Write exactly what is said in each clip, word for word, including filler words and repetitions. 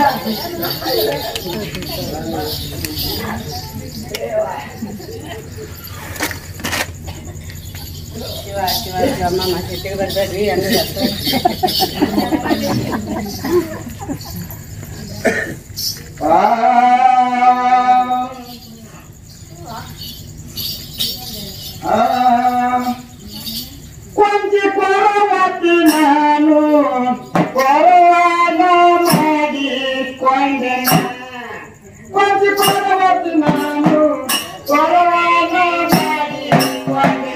ಶಿವ ಶಿವ ಶಿವಮ್ಮ ಸಿಟ್ಟಿಗೆ ಬರ್ಬೇಡ್ರಿ ಅಂದ್ರೆ ಕೊಂಚಿ ಕೊರವತಿ ನಾನು ಕೊರವಾಗ ಮಾಡಿಕೊಂಡೆ ಕೊಂಚಿ ಕೊರವತಿ ನಾನು ಕೊರವಾಗ ಮಾಡಿಕೊಂಡೆ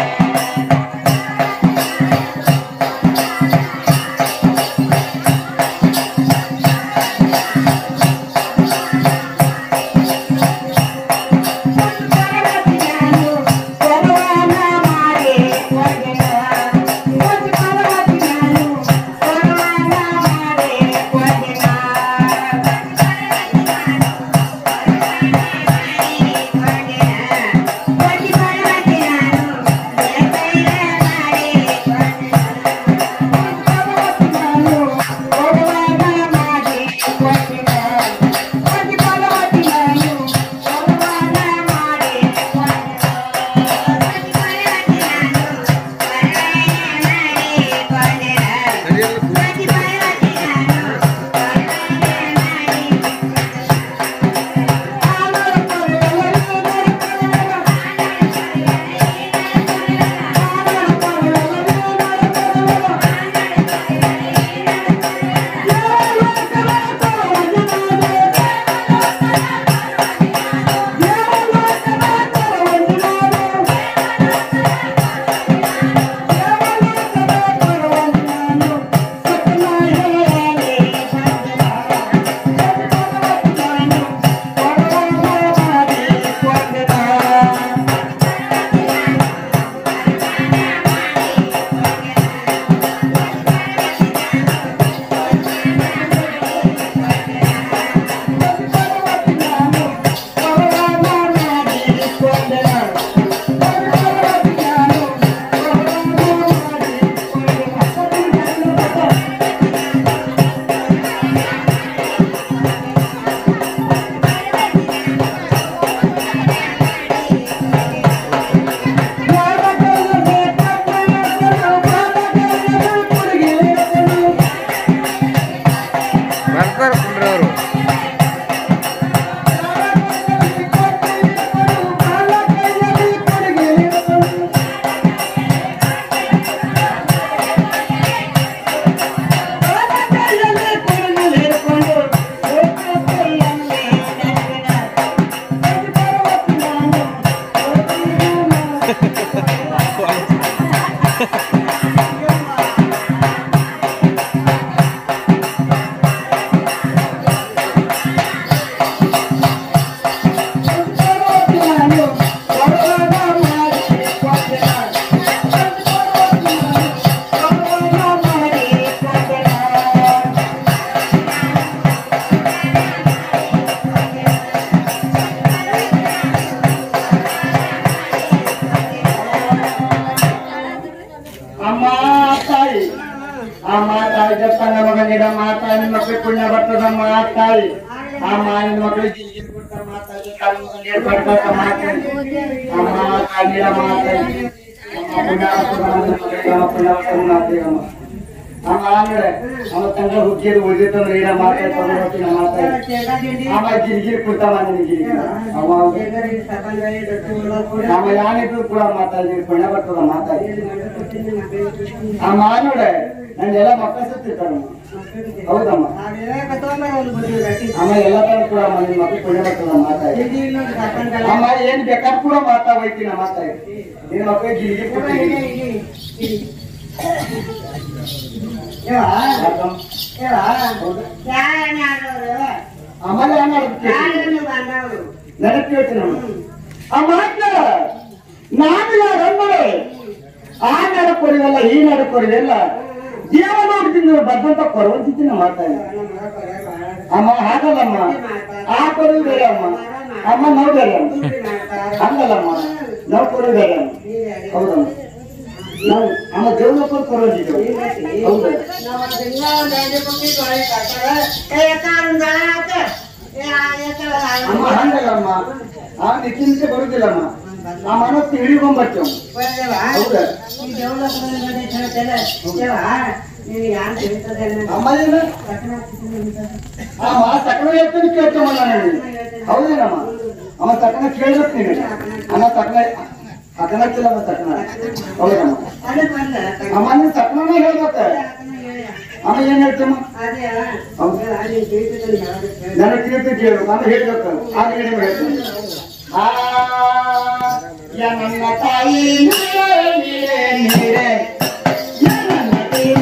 ಪುಣ್ಯ ಬರ್ತದ ಮಾತಾಯಿ ಆ ಮಾವಿನ ಮಕ್ಕಳಿಗೆ ಮಾತಾಡಿ ಅವ ತಂಗ ಹುಗ್ಗಿರು ಉಳಿದಿತ್ತಂದ್ರೆ ಈಗ ಮಾತಾಡ್ಕೊಂಡು ಹೋಗ್ತೀನಿ ಮಾತಾಡಿ ಆಮ ಗಿರಿಗಿರಿ ಕುರ್ತ ಮಾಡಿನಿ ಗಿರಿ ಆಮ ಯಾನಿದ್ರು ಕೂಡ ಮಾತಾಡಿದ್ವಿ ಪುಣ್ಯ ಬರ್ತದ ಮಾತಾಡಿ ಆ ಮಾನೋಡೆ ನಂದೆಲ್ಲ ಮಕ್ಕಳ ಸತ್ತಿರ್ತಾರ ಹೌದಮ್ಮ ಅಮ್ಮ ಎಲ್ಲ ತರ ಕೂಡ ನಿನ್ ಮಕ್ಕಳು ಪುಣ್ಯ ಬರ್ತದ ಮಾತಾಡಿ ಅಮ್ಮ ಏನ್ ಬೇಕಾದ್ ಕೂಡ ಮಾತಾ ಹೋಯ್ತೀನಿ ಮಾತಾಡಿ ನಿನ್ ಮಕ್ಕಳಿಗೆ ಗಿರಿಗಿರಿ ಕೊಡ್ತೀನಿ ಆಮೇಲೆ ನನಗೆ ಹೇಳ್ತೀನಿ ಆ ಮಾತಾಡ ನಾನು ಯಾರನ್ನೇ ಆ ನಡಕೊರಿವಲ್ಲ ಈ ನಡಕೊರಿವೆಲ್ಲ ದೇವ ನೋಡ್ತೀನಿ ಬದ್ದಂತ ಕೊರವಂತಿನ ಮಾತಾಡಿ ಅಮ್ಮ ಹಾಗಲ್ಲಮ್ಮ ಆ ಕೊರವು ಬೇರೆ ಅಮ್ಮ ಅಮ್ಮ ನಾವು ಬೇರೆ ಅಮ್ಮ ಹಂಗಲ್ಲಮ್ಮ ನಾವು ಕೊರವು ಬೇರೆ ಅಮ್ಮ ಹೌದಮ್ಮ ನಾವು ನಮ್ಮ ದೇವಲೋಕದ ಪರವಾಗಿದ್ದೇವೆ ಹೌದು ನಾವು ದಿನ ಗಾಡಿ ಕೊಟ್ಟು ತೊಳೆ ಕಾಟಾರ ಏ ಕಾರಣ ಆತ ಏ ಆಯತ ಅಮ್ಮ ಹಂಗಲ್ಲಮ್ಮ ಆ ನಿಕ್ಕಿನಿಂದ ಬರುದಿಲ್ಲಮ್ಮ ಆ ಮನಸ್ಸು ಹಿಡಿಕೊಂಬರ್ತೇವೆ ಬರದೇವಾ ಹೌದಾ ಈ ದೇವಲೋಕದ ಗಾಡಿ ಹೇಳ್ತೇನೆ ದೇವಾ ನೀನು ಯಾರು ಹೇಳ್ತದೆ ಅಮ್ಮ ಏನು ಆ ಮಾ ಸಕಲ ಹೇಳ್ತಾನೆ ಕೇಳ್ತೇವಮ್ಮ ನಾನು ಹೌದೇನಮ್ಮ ಅಮ್ಮ ಸಕಲ ಕೇಳ್ಬೇಕು ನೀನು ಅಮ್ಮ ಸಕಲ ಸಕಲಕ್ಕಿಲ್ಲ ಅಮ್ಮ ಸಕಲ ಹೌದಮ್ಮ ಅದೇ ಬಂದ ಅಮ್ಮ ನೀನು ಸಕಲನೇ ಹೇಳ್ಬೇಕ ಅಮ್ಮ ಏನ್ ಹೇಳ್ತೇಮ್ಮ ಅದೇ ಅಲ್ಲಿ ಕೇಳ್ತಿದ್ದಲ್ಲಿ ಯಾರು ನನಗೆ ಕೀರ್ತಿ ಕೇಳಬೇಕು ಅಮ್ಮ ಹೇಳ್ಬೇಕು ಆಗ ಏನು ಹೇಳ್ತೇನೆ ಆ ಯಾ ನನ್ನ ತಾಯಿ ನೀರೇ ನೀರೇ ನೀರೇ ಯಾ ನನ್ನ ತಾಯಿ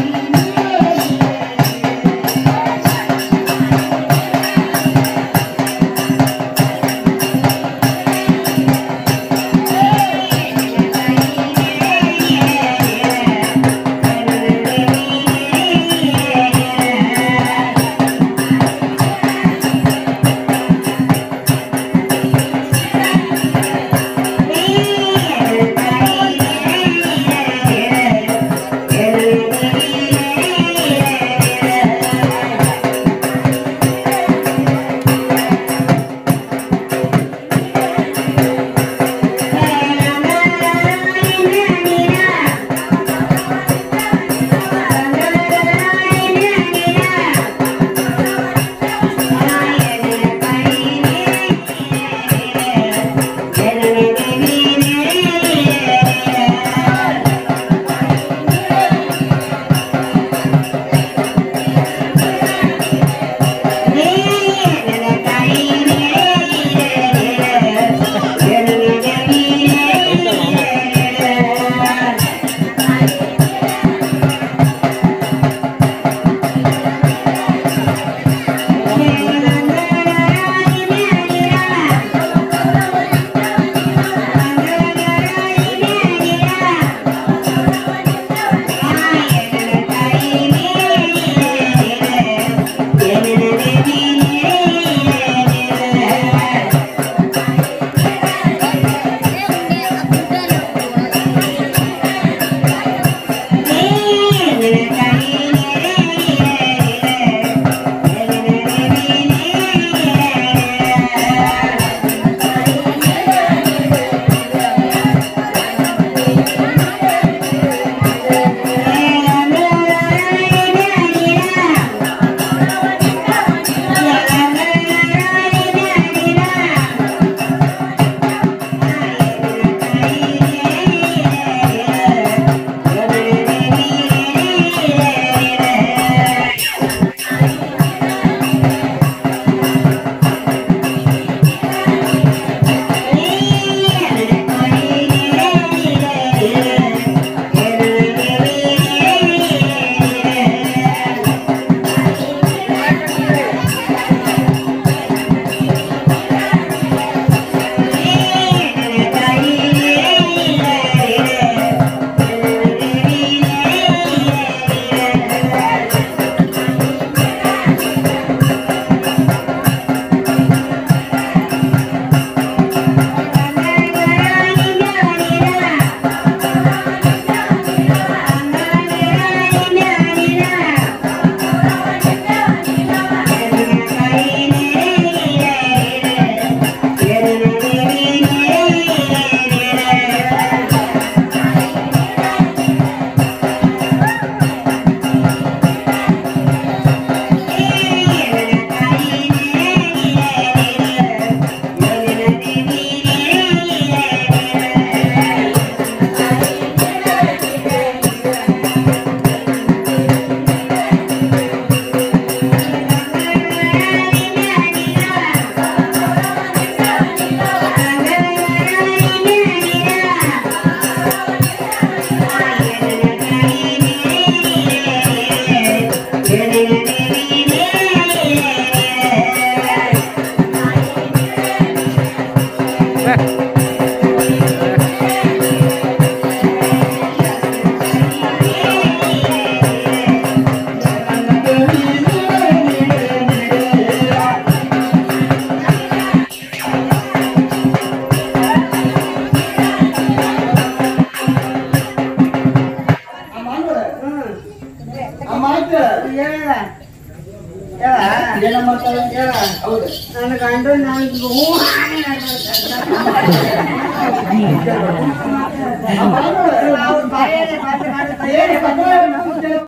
ಹೌದು ನನ್ನ ಗಂಡು ನನಗೆ ಹೂ ಹಾನಿ ಆ ಬಾಯಿ ನೋಡು. ಅವ್ರ ಬಾಯಲ್ಲಿ ಬಂದು